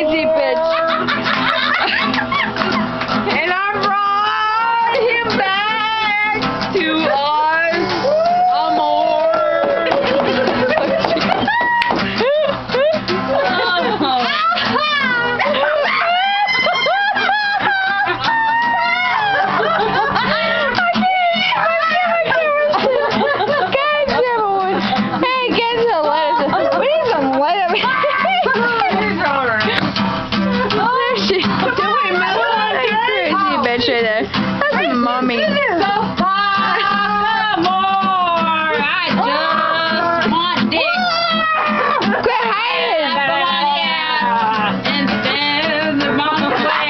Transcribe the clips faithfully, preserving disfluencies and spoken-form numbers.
crazy bitch. And I brought him back to us, amor. Right there. That's mommy. So far, more. I just want dick. Quit hiding. And stand the mama way.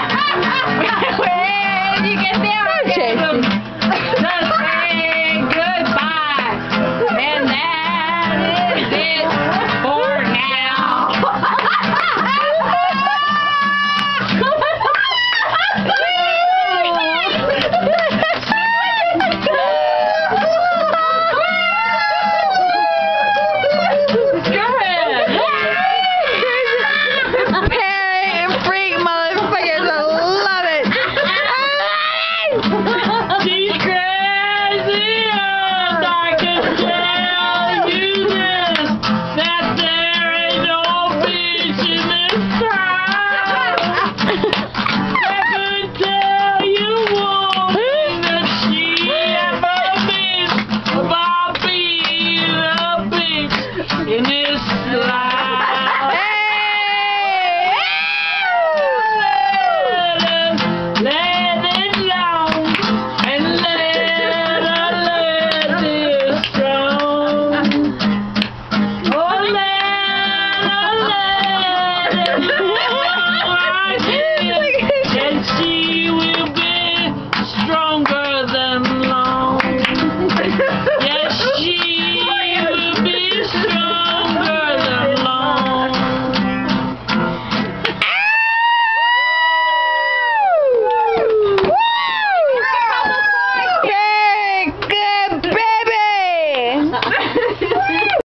When you get there, Jason, just say goodbye. And that is it for now. That there ain't no beach in this